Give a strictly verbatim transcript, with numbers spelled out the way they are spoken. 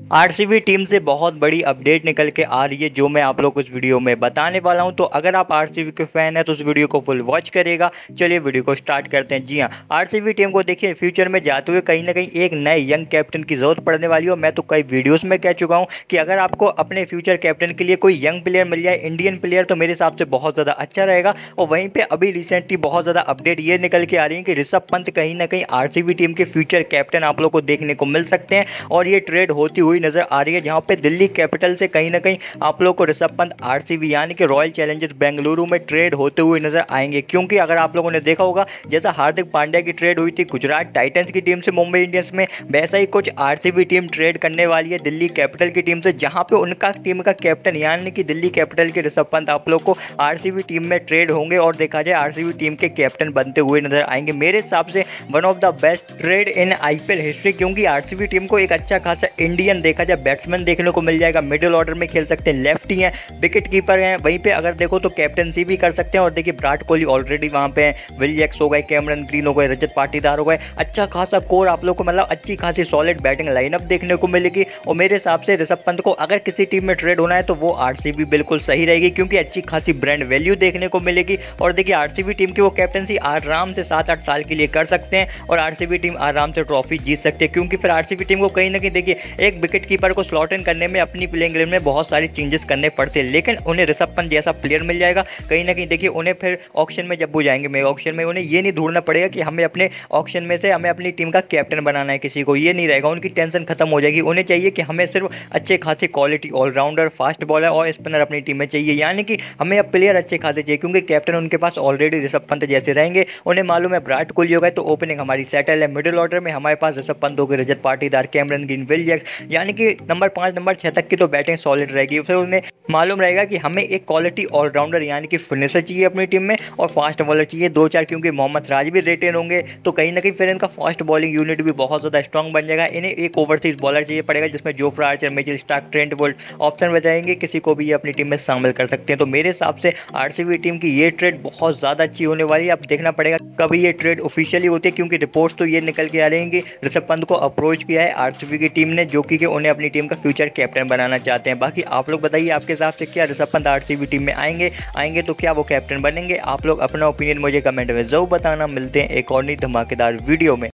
RCB team से बहुत बड़ी अपडेट निकल के आ रही है जो मैं आप लोग को इस वीडियो में बताने वाला हूं। तो अगर आप आरसीबी के फैन हैं तो उस वीडियो को फुल वॉच करेगा। चलिए वीडियो को स्टार्ट करते हैं। जी हां, आरसीबी टीम को देखिए फ्यूचर में जाते हुए कहीं ना कहीं एक नए यंग कैप्टन की जरूरत पड़ने वाली है। मैं तो कई वीडियोस में कह चुका हूं कि अगर आपको अपने फ्यूचर कैप्टन के लिए कोई यंग प्लेयर मिल जाए, इंडियन प्लेयर, तो मेरे हिसाब से बहुत ज़्यादा अच्छा रहेगा। और वहीं पर अभी रिसेंटली बहुत ज़्यादा अपडेट ये निकल के आ रही है कि ऋषभ पंत कहीं ना कहीं आरसीबी टीम के फ्यूचर कैप्टन आप लोग को देखने को मिल सकते हैं और ये ट्रेड होती हुई नजर आ रही है, जहां पे दिल्ली कैपिटल से कहीं ना कहीं आप लोगों को ऋषभ पंत आरसीबी यानी कि रॉयल चैलेंजर्स बेंगलुरु में ट्रेड होते हुए नजर आएंगे। क्योंकि अगर आप लोगों ने देखा होगा जैसा हार्दिक पांड्या की ट्रेड हुई थी गुजरात टाइटंस की टीम से मुंबई इंडियंस में, वैसा ही कुछ आरसीबी टीम ट्रेड करने वाली है दिल्ली कैपिटल की टीम से, जहां पे उनका टीम का कैप्टन यानी कि दिल्ली कैपिटल के ऋषभ पंत आप लोग को आरसीबी टीम में ट्रेड होंगे और देखा जाए आरसीबी टीम के कैप्टन बनते हुए नजर आएंगे। मेरे हिसाब से one of the best trade in IPL history, क्योंकि आरसीबी टीम को एक अच्छा खासा इंडियन देखा जाए बैट्समैन देखने को मिल जाएगा, मिडिल ऑर्डर में खेल सकते हैं, लेफ्टी हैं, विकेट कीपर हैं, वहीं पे अगर देखो तो कैप्टनसी भी कर सकते हैं। और देखिए विराट कोहली ऑलरेडी वहां पे हैं, विल जैक्स हो गए, कैमरन ग्रीन हो गए, रजत पाटीदार हो गए, अच्छा खासा कोर आप लोग को मतलब अच्छी खासी सॉलिड बैटिंग लाइनअप देखने को मिलेगी। और मेरे हिसाब से ऋषभ पंत को अगर किसी टीम में ट्रेड होना है तो वो आरसीबी बिल्कुल सही रहेगी, क्योंकि अच्छी खासी ब्रांड वैल्यू देखने को मिलेगी। और देखिए आरसीबी टीम की वो कैप्टनसी आराम से सात आठ साल के लिए कर सकते हैं और आरसीबी टीम आराम से ट्रॉफी जीत सकती है। क्योंकि फिर आरसीबी टीम को कहीं ना कहीं देखिए एक विकेट कीपर को स्लॉट इन करने में अपनी प्लेइंग इलेवन में बहुत सारे चेंजेस करने पड़ते हैं, लेकिन उन्हें ऋषभ पंत जैसा प्लेयर मिल जाएगा कहीं ना कहीं। देखिए उन्हें फिर ऑक्शन में जब वो जाएंगे मेगा ऑक्शन में, उन्हें ये नहीं ढूंढना पड़ेगा कि हमें अपने ऑक्शन में से हमें अपनी टीम का कैप्टन बनाना है, किसी को ये नहीं रहेगा, उनकी टेंशन खत्म हो जाएगी। उन्हें चाहिए कि हमें सिर्फ अच्छे खासे क्वालिटी ऑलराउंडर, फास्ट बॉलर और स्पिनर अपनी टीम में चाहिए, यानी कि हमें अब प्लेयर अच्छे खासे चाहिए, क्योंकि कैप्टन उनके पास ऑलरेडी ऋषभ पंत जैसे रहेंगे। उन्हें मालूम है विराट कोहली हो गए तो ओपनिंग हमारी सेटल है, मिडिल ऑर्डर में हमारे पास ऋषभ पंत हो गए, Rajat Patidar, Cameron Green, Will Jacks, यानी कि नंबर पाँच नंबर छः तक की तो बैटिंग सॉलिड रहेगी। फिर उन्हें मालूम रहेगा कि हमें एक क्वालिटी ऑलराउंडर यानी कि फिनिशर चाहिए अपनी टीम में और फास्ट बॉलर चाहिए दो चार, क्योंकि मोहम्मद सिराज भी रिटेन होंगे तो कहीं ना कहीं फिर इनका फास्ट बॉलिंग यूनिट भी बहुत ज़्यादा स्ट्रॉन्ग बन जाएगा। इन्हें एक ओवरसीज बॉलर चाहिए पड़ेगा जिसमें Jofra Archer, Mitchell Starc, Trent Boult option बताएंगे, किसी को भी ये अपनी टीम में शामिल कर सकते हैं। तो मेरे हिसाब से आरसीबी टीम की ये ट्रेड बहुत ज़्यादा अच्छी होने वाली है। अब देखना पड़ेगा कभी ये ट्रेड ऑफिशियली होती है, क्योंकि रिपोर्ट्स तो ये निकल के आ रही हैं कि ऋषभ पंत को अप्रोच किया है आरसीबी की टीम ने, जो कि उन्हें अपनी टीम का फ्यूचर कैप्टन बनाना चाहते हैं। बाकी आप लोग बताइए आपके हिसाब से क्या ऋषभ पंत आरसीबी टीम में आएंगे आएंगे तो क्या वो कैप्टन बनेंगे? आप लोग अपना ओपिनियन मुझे कमेंट में जरूर बताना। मिलते हैं एक और नई धमाकेदार वीडियो में।